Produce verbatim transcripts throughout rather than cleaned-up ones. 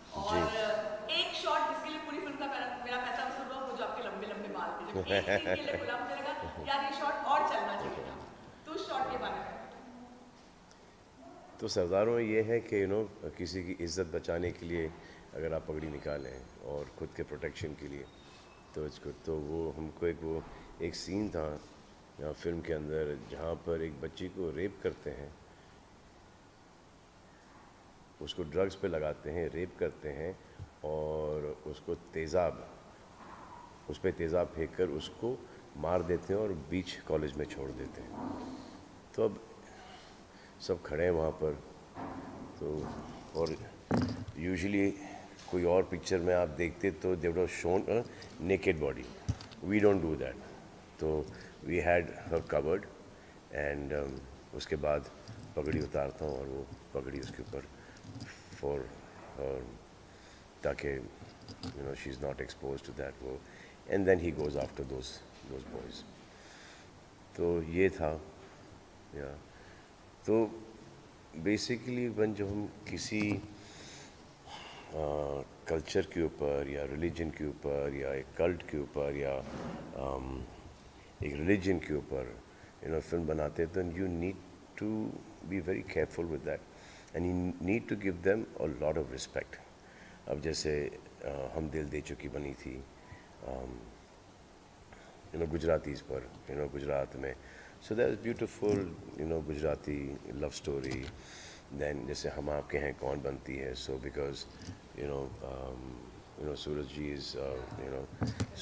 जी। और एक शॉट जिसके लिए पूरी फिल्म का मेरा मेरा पैसा वसूल हुआ, वो जो आपके लंबे लंबे बाल थे, जब एक सीन के लिए बोला, मुझे लगा यार ये शॉट और चलना चाहिए था। तो उस शॉट के बारे में। तो सरदारों में ये है कि यू नो किसी की इज्जत बचाने के लिए अगर आप पगड़ी निकालें और ख़ुद के प्रोटेक्शन के लिए, तो इसको तो वो हमको एक वो एक सीन था यहाँ फिल्म के अंदर जहाँ पर एक बच्ची को रेप करते हैं, उसको ड्रग्स पे लगाते हैं, रेप करते हैं और उसको तेज़ाब उस पर तेज़ाब फेंक कर उसको मार देते हैं और बीच कॉलेज में छोड़ देते हैं। तो अब सब खड़े हैं वहाँ पर। तो और यूजुअली कोई और पिक्चर में आप देखते तो they would have shown a naked body, we don't do that. तो we had her covered and उसके बाद पगड़ी उतारता हूँ और वो पगड़ी उसके ऊपर फॉर ताकि you know she is not exposed to that वो, and then he goes after those those boys. तो ये था या तो बेसिकली वन जब हम किसी कल्चर के ऊपर या रिलीजन के ऊपर या एक कल्ट के ऊपर या um, एक रिलीजन के ऊपर यू नो फिल्म बनाते हैं, तो you need to be very careful with that and you need to give them a lot of respect. अब जैसे uh, हम दिल दे चुकी बनी थी यू नो गुजरातीज़ पर, यू नो गुजरात में, so that is beautiful you know Gujarati love story. Then जैसे हम आपके हैं कौन बनती है, so because you know you know Suraj ji is you know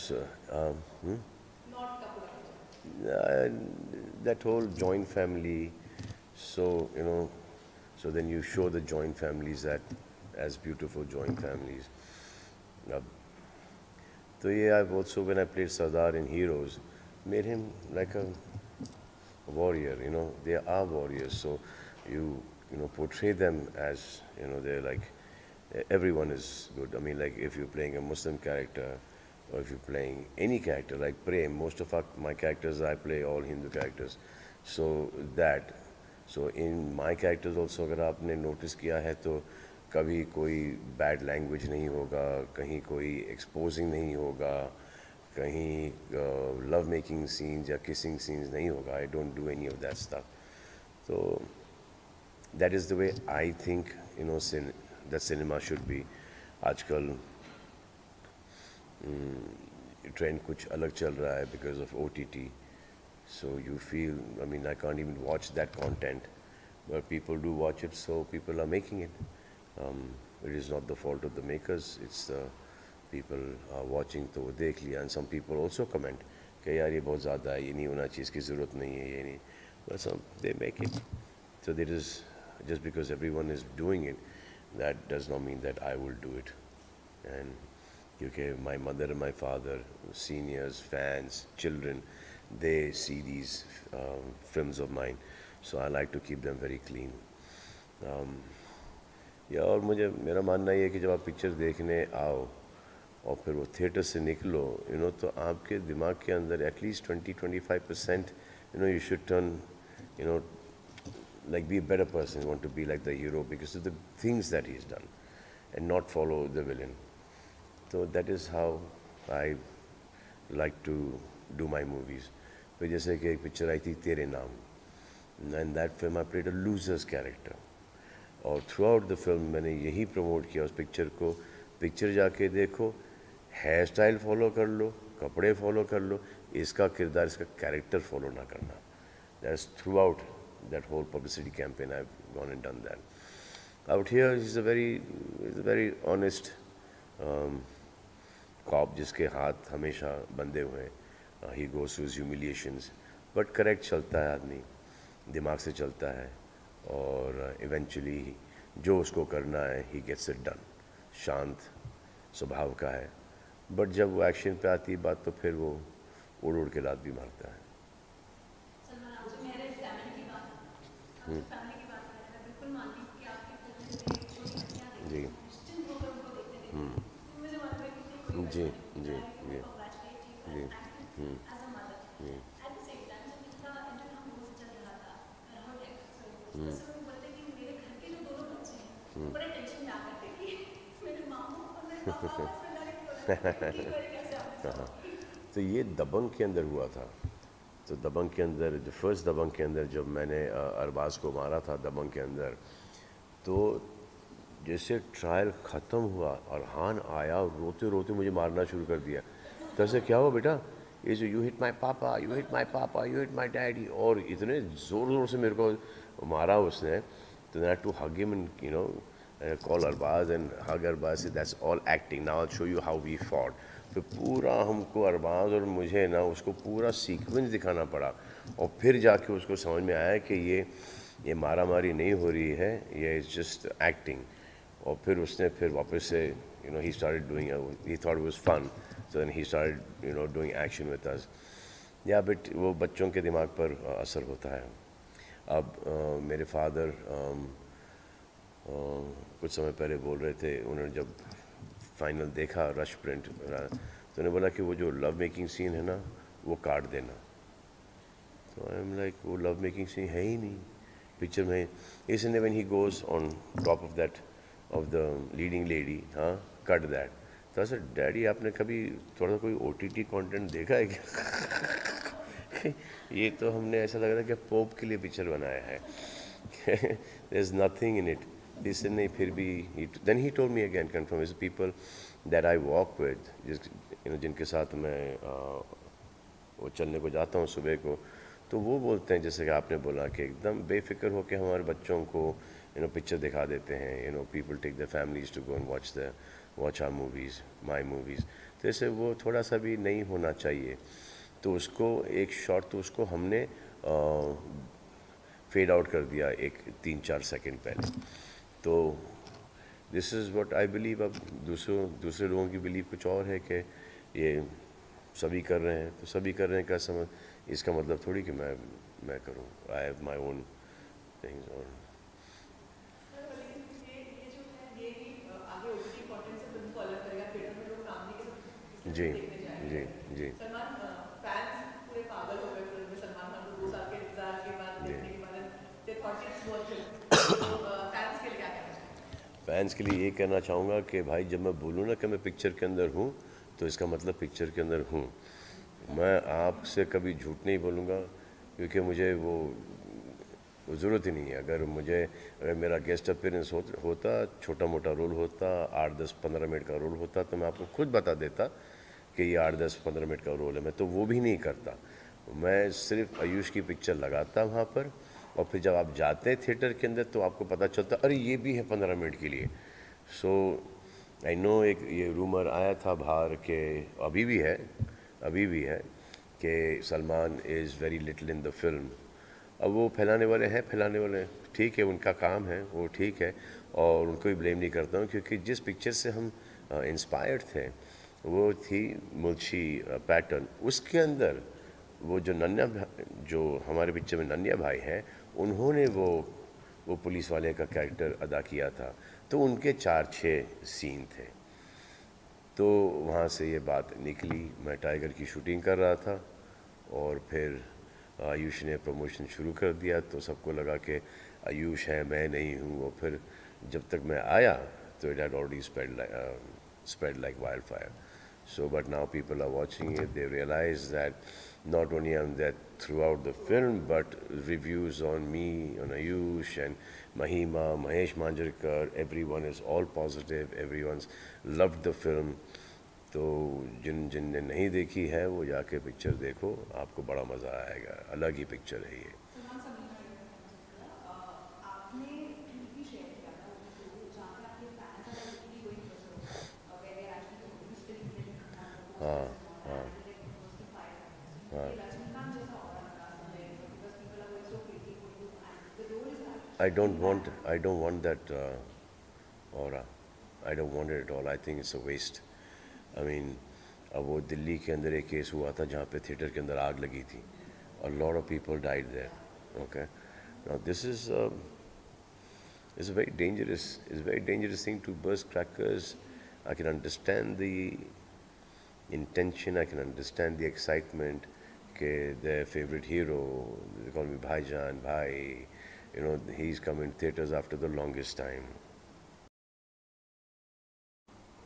not Kapoor की तरह। that whole joint family, so you know so then you show the joint families that as beautiful joint families. Now, so yeah, I've also when I played Sardar in Heroes, made him like a warrior. You know, they are warriors. So you you know portray them as you know they're like everyone is good. I mean, like if you're playing a Muslim character, or if you're playing any character like Prem, most of our, my characters I play all Hindu characters. So that so in my characters also अगर आपने notice किया है तो कभी कोई bad language नहीं होगा, कहीं कोई exposing नहीं होगा, कहीं uh, love making scenes या kissing scenes नहीं होगा. I don't do any of that stuff. So that is the way I think you know cin that cinema should be. आजकल ट्रेंड कुछ अलग चल रहा है because of O T T. So you feel, I mean, I can't even watch that content, but people do watch it, so people are making it. Um, it is not the fault of the makers, it's the people are watching तो वो देख लिया, and some people also comment कि यार ये बहुत ज़्यादा है, ये नहीं होना चाहिए, इसकी ज़रूरत नहीं है, ये नहीं, but some they make it. So there is, just because everyone is doing it, that does not mean that I will do it. And क्योंकि my mother and my father, seniors, fans, children, they see these um, films of mine, so I like to keep them very clean. Um, या और मुझे मेरा मानना ये है कि जब आप पिक्चर देखने आओ और फिर वो थिएटर से निकलो, यू नो तो आपके दिमाग के अंदर at least twenty twenty five percent you know you should turn you know like be a better person, you want to be like the hero because of the things that he's done and not follow the villain. So that is how I like to do my movies. फिर जैसे कि एक picture आई थी तेरे नाम, and that film I played a loser's character. और throughout the film मैंने यही प्रमोट किया उस पिक्चर को, पिक्चर जाके देखो, हेयर स्टाइल फॉलो कर लो, कपड़े फॉलो कर लो, इसका किरदार, इसका कैरेक्टर फॉलो ना करना. That's throughout that whole publicity campaign I've gone and done that. Out here he's a very he's a very honest um, cop जिसके हाथ हमेशा बंधे हुए हैं. uh, he goes through his humiliations but correct चलता है आदमी, दिमाग से चलता है और इवेंचुअली uh, जो उसको करना है he gets it done. शांत स्वभाव का है, बट जब वो एक्शन पे आती है बात तो फिर वो उड़ उड़ के लात भी मारता है. हम्म. जी. हम्म. जी जी जी जी. हम्म. हम्म. हम्म. हम्म. तो ये दबंग के अंदर हुआ था। तो दबंग के अंदर, जो फर्स्ट दबंग के अंदर जब मैंने अ, अरबाज को मारा था दबंग के अंदर, तो जैसे ट्रायल ख़त्म हुआ और हान आया और रोते रोते मुझे मारना शुरू कर दिया। तो ऐसे क्या हुआ बेटा, ये जो यू हिट माई पापा, यू हिट माई पापा, यू हिट माई डैडी, और इतने ज़ोर ज़ोर से मेरे को मारा उसने। तो I to hug him and you know call Arbaaz and hug Arbaaz, that's all acting, now I show you how we fought. फिर पूरा हमको अरबाज और मुझे ना उसको पूरा सीक्वेंस दिखाना पड़ा, और फिर जाके उसको समझ में आया कि ये ये मारा मारी नहीं हो रही है, ये इज़ जस्ट एक्टिंग। और फिर उसने फिर वापस से you know he started doing, he thought it was fun, so then he started you know doing action with us. या बट वो बच्चों के दिमाग पर uh, असर होता है। अब uh, मेरे फादर um, uh, कुछ समय पहले बोल रहे थे, उन्होंने जब फाइनल देखा रश प्रिंट, तो उन्होंने बोला कि वो जो लव मेकिंग सीन है ना वो काट देना। तो आई एम लाइक, वो लव मेकिंग सीन है ही नहीं पिक्चर में, इसलिए when he goes on top of that of the leading lady, हाँ कट दैट। तो सर डैडी आपने कभी थोड़ा सा कोई ओ टी टी कॉन्टेंट देखा है क्या? ये तो हमने ऐसा लग रहा है कि पोप के लिए पिक्चर बनाया है। There is nothing in it. इससे नहीं, फिर भी then he told me again confirm is people that I walk with, you know जिनके साथ मैं uh, वो चलने को जाता हूँ सुबह को, तो वो बोलते हैं जैसे कि आपने बोला कि एकदम बेफिक्र होकर हमारे बच्चों को यू नो पिक्चर दिखा देते हैं। You know people take the families to go and watch the watch our movies, my movies. तो ऐसे वो थोड़ा सा भी नहीं होना चाहिए। तो उसको एक शॉट तो उसको हमने फेड आउट कर दिया एक तीन चार सेकंड पहले। तो this is what I believe. अब दूसरों दूसरे लोगों की बिलीव कुछ और है कि ये सभी कर रहे हैं, तो सभी कर रहे हैं का समझ, इसका मतलब थोड़ी कि मैं मैं करूं। I have my own things. और जी जी जी सलमान फैंस पूरे पागल हो गए फिल्म में, सलमान खान को दो साल के इंतजार के बाद जी देखने के बाद they thought it's worth it. तो फैंस के लिए क्या कहना चाहिए? फैंस के लिए ये कहना चाहूँगा कि भाई जब मैं बोलूँ ना कि मैं पिक्चर के अंदर हूँ, तो इसका मतलब पिक्चर के अंदर हूँ। मैं आपसे कभी झूठ नहीं बोलूँगा, क्योंकि मुझे वो ज़रूरत ही नहीं है। अगर मुझे अगर मेरा गेस्ट अपीयरेंस हो, होता, छोटा मोटा रोल होता, आठ दस पंद्रह मिनट का रोल होता, तो मैं आपको खुद बता देता कि ये आठ दस पंद्रह मिनट का रोल है। मैं तो वो भी नहीं करता। मैं सिर्फ आयुष की पिक्चर लगाता वहाँ पर, और फिर जब आप जाते हैं थिएटर के अंदर तो आपको पता चलता अरे ये भी है पंद्रह मिनट के लिए। सो आई नो एक ये रूमर आया था बाहर के, अभी भी है अभी भी है कि Salman is very little in the film. अब वो फैलाने वाले हैं फैलाने वाले हैं, ठीक है, उनका काम है, वो ठीक है, और उनको भी ब्लेम नहीं करता हूँ, क्योंकि जिस पिक्चर से हम इंस्पायर्ड थे वो थी मुल्शी पैटर्न। उसके अंदर वो जो नन्या जो हमारे पिक्चर में नन्या भाई हैं, उन्होंने वो वो पुलिस वाले का कैरेक्टर अदा किया था, तो उनके चार छः सीन थे। तो वहाँ से ये बात निकली। मैं टाइगर की शूटिंग कर रहा था, और फिर आयुष ने प्रमोशन शुरू कर दिया, तो सबको लगा कि आयुष है, मैं नहीं हूँ। और फिर जब तक मैं आया तो it had already spread like spread like wildfire. So, but now people are watching it. They realize that not only am that throughout the film, but reviews on me, on Ayush and Mahima, Mahesh Manjrekar, everyone is all positive. Everyone's loved the film. तो जिन जिन ने नहीं देखी है वो जाके picture देखो, आपको बड़ा मज़ा आएगा। अलग ही पिक्चर है ये। सलमान समीना अ, आपने ट्वीट भी शेयर किया था वो जहाँ पे आपके fans are actually going through where they are actually still feeling हाँ हाँ हाँ। रजनीकांत जैसा ऑरा निकाल सकते हैं because people are going so crazy for you and the role is I don't want I don't want that uh, aura. I don't want it at all. I think it's a waste. I mean, अब वो दिल्ली के अंदर एक case हुआ था जहाँ पे theatre के अंदर आग लगी थी, a lot of people died there. Okay, now this is uh, is a very dangerous is a very dangerous thing to burst crackers. I can understand the intention. I can understand the excitement. Okay, their favorite hero, they call me Bhaijan, Bhai. You know, he's come in theaters after the longest time.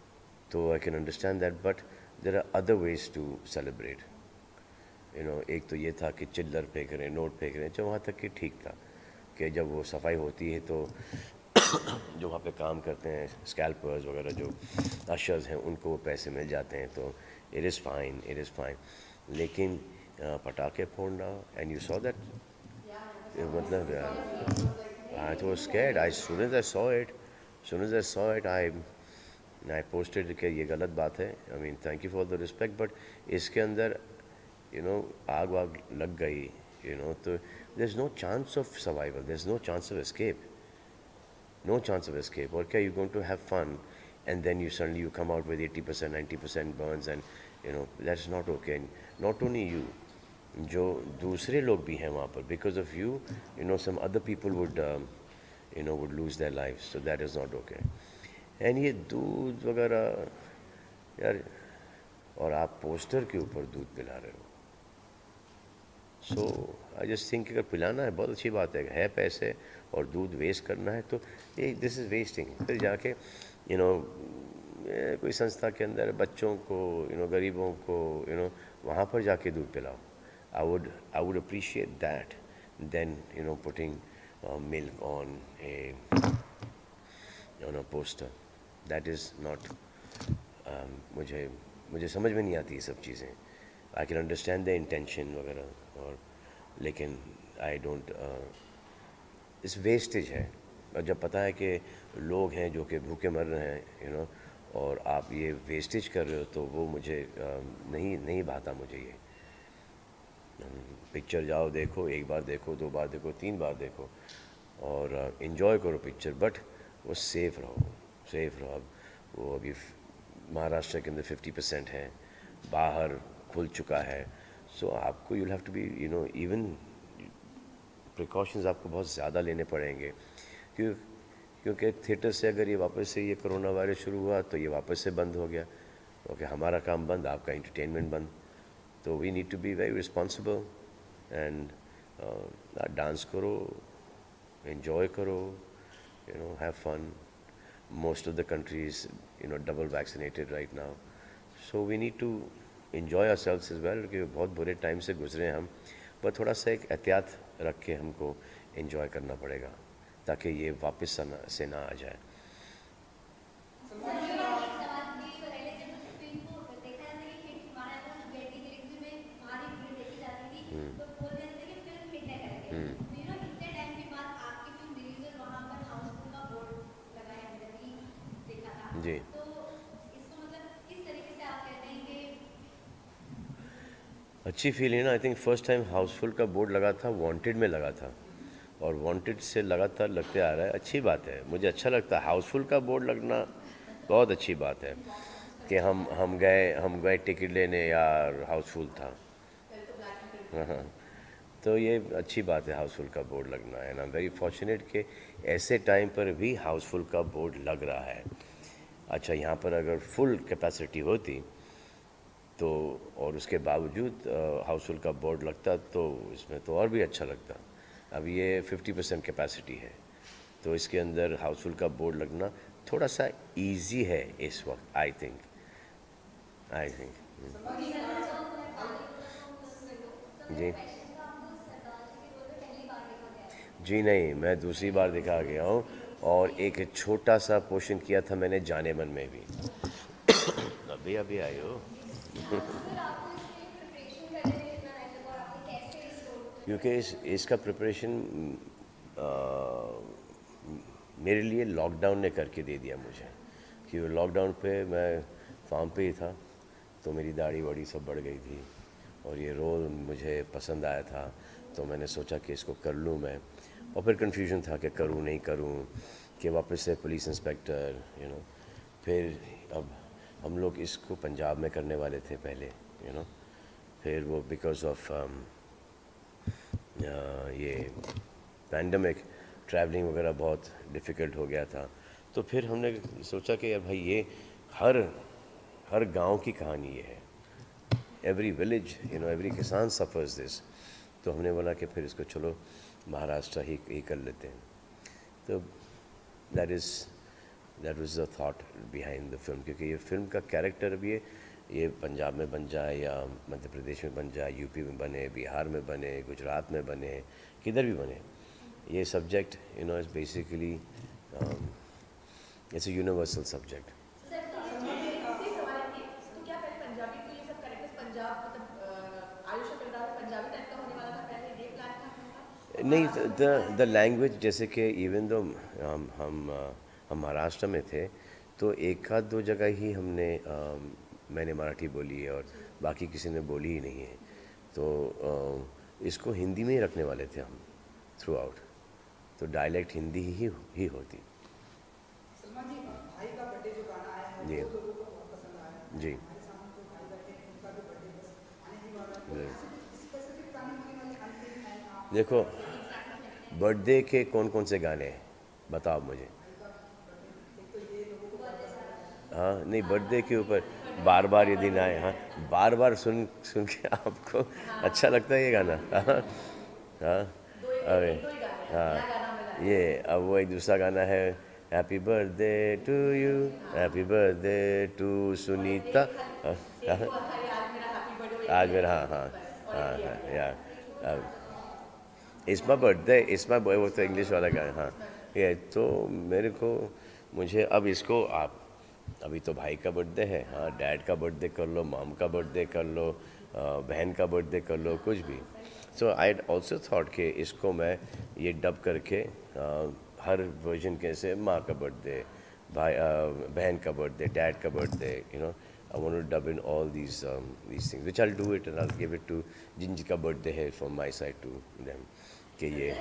तो I can understand that, but there are other ways to celebrate. You know, एक तो ये था कि चिल्लर फेंक रहे हैं, नोट फेंक रहे हैं, जो वहाँ तक कि ठीक था कि जब वो सफाई होती है तो जो वहाँ पे काम करते हैं स्कैल्पर्स वगैरह, जो अशर्स हैं, उनको वो पैसे मिल जाते हैं, तो it is fine, it is fine. लेकिन uh, पटाखे फोड़ना, एंड यू सॉ दैट, मतलब I was scared. I soon as I saw it soon as I saw it I I posted कि ये गलत बात है। I mean thank you for the respect, but इसके अंदर यू नो आग वाग लग गई, यू नो, तो there is no chance of survival, there is no chance of escape, no chance of escape. Okay, you're going to have fun, and then you suddenly you come out with eighty percent, ninety percent burns, and you know that's not okay. And not only you, जो दूसरे लोग भी हैं वहाँ पर, because of you, you know, some other people would, um, you know, would lose their lives. So that is not okay. And ये दूध वगैरह यार, और आप पोस्टर के ऊपर दूध पिला रहे हो। सो आई जस्ट थिंक अगर पिलाना है बहुत अच्छी बात है, है पैसे और दूध वेस्ट करना है तो ये दिस इज़ वेस्टिंग। फिर जाके यू नो कोई संस्था के अंदर बच्चों को, यू नो गरीबों को, यू नो वहाँ पर जाके दूध पिलाओ। I would I would appreciate that then you know putting milk on a on a poster. That is not, मुझे मुझे समझ में नहीं आती ये सब चीज़ें। I can understand the intention वगैरह, और लेकिन आई डोंट, इस वेस्टेज है। और जब पता है कि लोग हैं जो कि भूखे मर रहे हैं, यू नो, और आप ये वेस्टेज कर रहे हो, तो वो मुझे uh, नहीं नहीं भाता मुझे ये। पिक्चर जाओ देखो, एक बार देखो, दो बार देखो, तीन बार देखो, और इन्जॉय uh, करो पिक्चर, बट वो सेफ़ रहो, सेफ़ रहो। अब वो अभी महाराष्ट्र के अंदर फिफ्टी परसेंट है, बाहर खुल चुका है। सो so, आपको you have to be, you know, even precautions आपको बहुत ज़्यादा लेने पड़ेंगे, क्यों क्योंकि थिएटर से अगर ये वापस से ये कोरोना वायरस शुरू हुआ तो ये वापस से बंद हो गया। ओके, हमारा काम बंद, आपका एंटरटेनमेंट बंद। तो we need to be very responsible and dance करो, एंजॉय करो, you know, have fun. Most of the countries you know double vaccinated right now, so we need to enjoy ourselves as well, क्योंकि बहुत बुरे time से गुजरे हैं हम, पर थोड़ा सा एक एहतियात रख के हमको enjoy करना पड़ेगा ताकि ये वापस से ना आ जाए। जी, अच्छी फील है ना। I think first time housefull का बोर्ड लगा था, वांटेड में लगा था, और वांटेड से लगातार लगते आ रहा है। अच्छी बात है, मुझे अच्छा लगता है। हाउसफुल का बोर्ड लगना बहुत अच्छी बात है कि हम हम गए हम गए टिकट लेने, यार हाउसफुल था। हाँ हाँ, तो ये अच्छी बात है हाउसफुल का बोर्ड लगना है ना। वेरी फॉर्चुनेट कि ऐसे टाइम पर भी हाउसफुल का बोर्ड लग रहा है। अच्छा, यहाँ पर अगर फुल कैपेसिटी होती तो, और उसके बावजूद हाउसफुल का बोर्ड लगता, तो इसमें तो और भी अच्छा लगता। अब ये फिफ्टी परसेंट कैपेसिटी है, तो इसके अंदर हाउसफुल का बोर्ड लगना थोड़ा सा इजी है इस वक्त। आई थिंक आई थिंक जी जी नहीं, मैं दूसरी बार दिखा गया हूँ, और एक छोटा सा पोर्शन किया था मैंने जाने मन में भी। अभी अभी आई हो। क्योंकि इस इसका प्रिपरेशन मेरे लिए लॉकडाउन ने करके दे दिया मुझे, क्योंकि लॉकडाउन पे मैं फार्म पे ही था, तो मेरी दाढ़ी वाड़ी सब बढ़ गई थी, और ये रोल मुझे पसंद आया था, तो मैंने सोचा कि इसको कर लूँ मैं। और फिर कन्फ्यूजन था कि करूँ नहीं करूँ, कि वापस से पुलिस इंस्पेक्टर, यू नो। फिर अब हम लोग इसको पंजाब में करने वाले थे पहले, यू नो, फिर वो बिकॉज ऑफ ये पैंडमिक, ट्रैवलिंग वगैरह बहुत डिफ़िकल्ट हो गया था। तो फिर हमने सोचा कि यार भाई, ये हर हर गांव की कहानी ये है, every village, you know, every किसान सफ़र्स दिस। तो हमने बोला कि फिर इसको चलो महाराष्ट्र ही ही कर लेते हैं। तो that is that was the thought behind the film, क्योंकि ये फिल्म का कैरेक्टर अब ये ये पंजाब में बन जाए या मध्य प्रदेश में बन जाए, यूपी में बने, बिहार में बने, गुजरात में बने, किधर भी बने, ये subject you know is basically it's a universal subject. नहीं, द द लैंग्वेज, जैसे कि इवन दो हम हम हम महाराष्ट्र में थे तो एक आध दो जगह ही हमने um, मैंने मराठी बोली है और बाकी किसी ने बोली ही नहीं है, तो uh, इसको हिंदी में ही रखने वाले थे हम थ्रू आउट, तो डायलेक्ट हिंदी ही ही होती। सलमान जी, भाई का बर्थडे जो गाना आया है जी वो लोगों को बहुत पसंद आया है। जी हमारे सामने जो भाई बैठे हैं उनका भी बर्थडे बस आने ही वाला है, जी। ऐसे कुछ स्पेसिफिक गाने होने वाले अंतिम है आप? देखो, बर्थडे के कौन कौन से गाने हैं बताओ मुझे। हाँ, नहीं, बर्थडे के ऊपर बार बार ये दिन आए, हाँ, बार बार सुन सुन के आपको अच्छा लगता है ये गाना? हाँ हाँ, अरे हाँ, ये अब वो एक दूसरा गाना है, happy birthday to you, happy birthday to Sunita, हाँ, हाँ, आज मेरा, हाँ हाँ हाँ हाँ यार, it's my birthday, it's my boy, वो तो इंग्लिश वाला गाना, हाँ ये तो मेरे को, मुझे अब इसको आप, अभी तो भाई का बर्थडे है, हाँ, डैड का बर्थडे कर लो, मॉम का बर्थडे कर लो, बहन का बर्थडे कर लो, कुछ भी। सो आई ऑल्सो थॉट कि इसको मैं ये डब करके uh, हर वर्जन कैसे, माँ का बर्थडे, भाई uh, बहन का बर्थडे, डैड का birthday, you know, I want to dub in all these these things which I will do it and I will give it to जिन जिनका बर्थडे है from my side to them, कि ये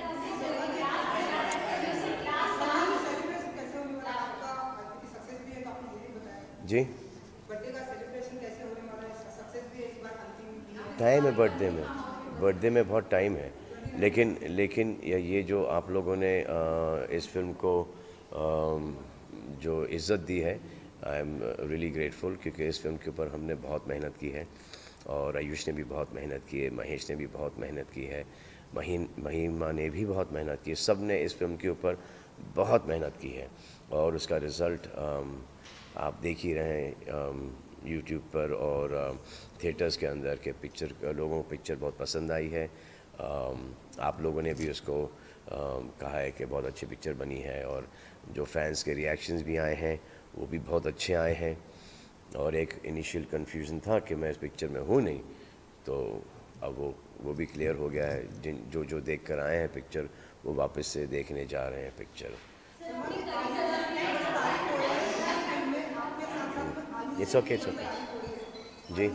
जी birthday का celebration कैसे होने वाला है? सक्सेस भी है इस बार, अंतिम टाइम है बर्थडे में, बर्थडे में बहुत टाइम है, लेकिन लेकिन ये ये जो आप लोगों ने आ, इस फिल्म को आ, जो इज़्ज़त दी है, आई एम रियली ग्रेटफुल, क्योंकि इस फिल्म के ऊपर हमने बहुत मेहनत की है और आयुष ने भी बहुत मेहनत की है, महेश ने भी बहुत मेहनत की है, महीन महिमा ने भी बहुत मेहनत की है, सब ने इस फिल्म के ऊपर बहुत मेहनत की है और उसका रिज़ल्ट आप देख ही रहे हैं यूट्यूब पर और थिएटर्स के अंदर के पिक्चर, लोगों को पिक्चर बहुत पसंद आई है। आप लोगों ने भी उसको कहा है कि बहुत अच्छी पिक्चर बनी है और जो फैंस के रिएक्शंस भी आए हैं वो भी बहुत अच्छे आए हैं, और एक इनिशियल कन्फ्यूज़न था कि मैं इस पिक्चर में हूँ नहीं, तो अब वो वो भी क्लियर हो गया है। जिन जो जो देख कर आए हैं पिक्चर वो वापस से देखने जा रहे हैं picture. It's okay, it's okay जी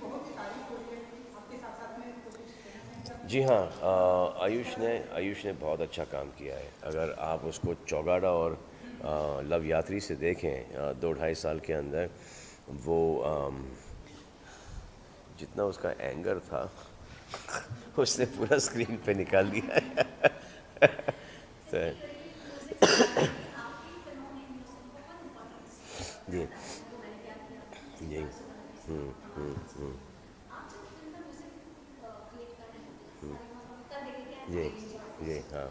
जी हाँ, आ, आयुष ने आयुष ने बहुत अच्छा काम किया है। अगर आप उसको चौगाड़ा और आ, लव यात्री से देखें, आ, दो ढाई साल के अंदर वो आ, जितना उसका एंगर था उसने पूरा स्क्रीन पे निकाल दिया है। तो जी जी हम्म हम्म हम्म जी जी हाँ,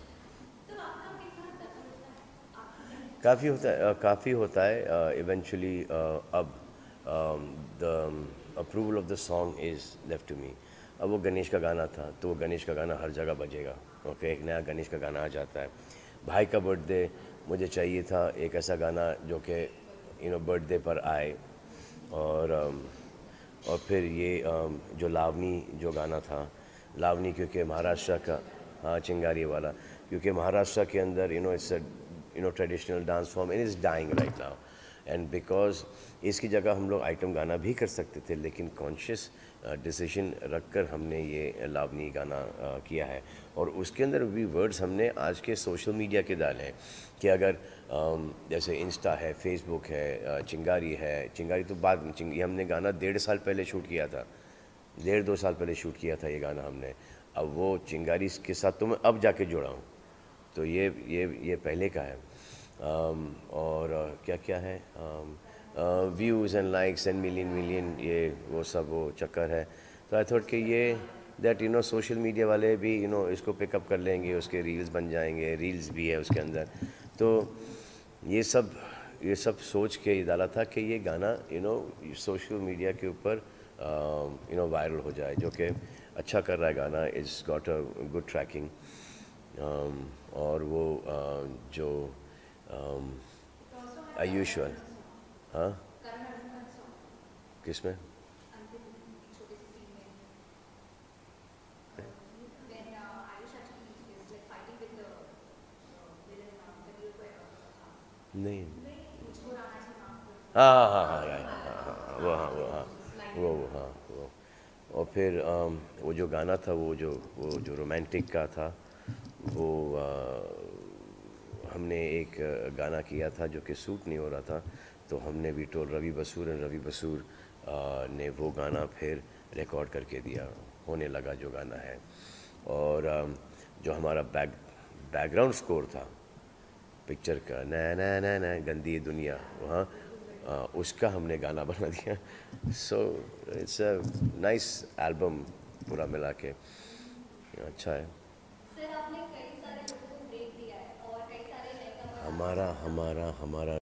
काफ़ी होता है, काफ़ी होता है इवेंचुअली। अब the approval of the song is left to me. अब वो गणेश का गाना था तो वो गणेश का गाना हर जगह बजेगा, ओके, एक नया गणेश का गाना आ जाता है। भाई का बर्थडे, मुझे चाहिए था एक ऐसा गाना जो कि यू नो बर्थडे पर आए, और um, और फिर ये um, जो लावनी जो गाना था, लावनी क्योंकि महाराष्ट्र का, हाँ, चिंगारी वाला, क्योंकि महाराष्ट्र के अंदर you know it's you know traditional dance form and is dying right now, and because इसकी जगह हम लोग आइटम गाना भी कर सकते थे, लेकिन कॉन्शियस डिसीजन रखकर हमने ये लावनी गाना uh, किया है, और उसके अंदर भी वर्ड्स हमने आज के सोशल मीडिया के डाले हैं कि अगर um, जैसे इंस्टा है, फेसबुक है, uh, चिंगारी है, चिंगारी तो बाद में, चिंग, ये हमने गाना डेढ़ साल पहले शूट किया था, डेढ़ दो साल पहले शूट किया था ये गाना हमने। अब वो चिंगारी के साथ तो मैं अब जाके जोड़ा हूँ, तो ये ये ये पहले का है। um, और uh, क्या क्या है, views and likes and million million ये वो सब वो चक्कर है, तो आई थॉट कि ये that you know social media वाले भी यू नो इसको पिकअप कर लेंगे, उसके रील्स बन जाएंगे, रील्स भी है उसके अंदर, तो ये सब ये सब सोच के ही डाला था कि ये गाना यू नो सोशल मीडिया के ऊपर यू नो वायरल हो जाए, जो कि अच्छा कर रहा है गाना, is got a good tracking. और वो uh, जो um, आयुष्मान, हाँ किसमें? नहीं, हाँ हाँ हाँ हाँ हाँ हाँ हाँ, वो हाँ वो हाँ वो वो हाँ वो। और फिर अम, वो जो गाना था, वो जो वो जो रोमांटिक का था, वो आ, हमने एक अ, गाना किया था जो कि सूट नहीं हो रहा था, तो हमने भी टोल रवि बसूर एंड रवि बसूर आ, ने वो गाना फिर रिकॉर्ड करके दिया, होने लगा जो गाना है। और अम, जो हमारा बैक बैकग्राउंड स्कोर था पिक्चर का, न न न न गंदी दुनिया, वहाँ आ, उसका हमने गाना बना दिया। So it's a nice album पूरा मिला के, अच्छा है। सर आपने कई सारे लोगों को ब्रेक दिया है और कई सारे नए कमर हमारा हमारा हमारा